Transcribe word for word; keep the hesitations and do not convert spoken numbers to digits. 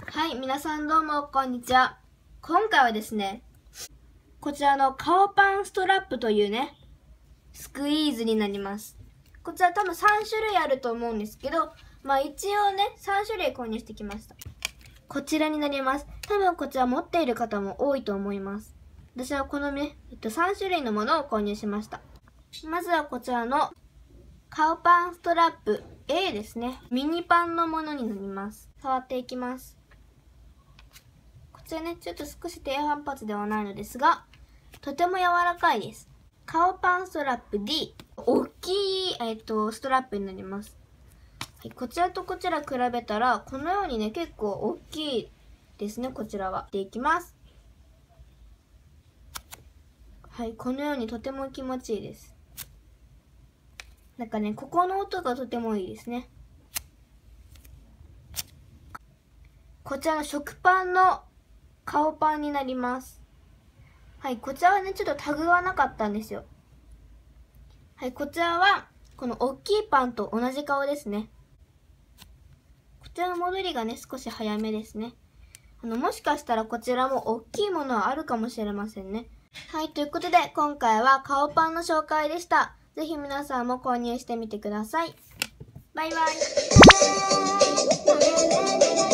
はい、皆さんどうもこんにちは。今回はですね、こちらの顔パンストラップというね、スクイーズになります。こちら多分さん種類あると思うんですけど、まあ一応ね、さん種類購入してきました。こちらになります。多分こちら持っている方も多いと思います。私はこのね、えっと、さん種類のものを購入しました。まずはこちらの顔パンストラップ A ですね。ミニパンのものになります。触っていきます。こちらね、ちょっと少し低反発ではないのですが、とても柔らかいです。顔パンストラップ D。大きい、えっと、ストラップになります。はい、こちらとこちら比べたら、このようにね、結構大きいですね、こちらは。でいきます。はい、このようにとても気持ちいいです。なんかね、ここの音がとてもいいですね。こちらの食パンの顔パンになります。はい、こちらはね、ちょっとタグはなかったんですよ。はい、こちらは、この大きいパンと同じ顔ですね。こちらの戻りがね、少し早めですね。あの、もしかしたらこちらも大きいものはあるかもしれませんね。はい、ということで、今回は顔パンの紹介でした。ぜひ皆さんも購入してみてください。バイバイ。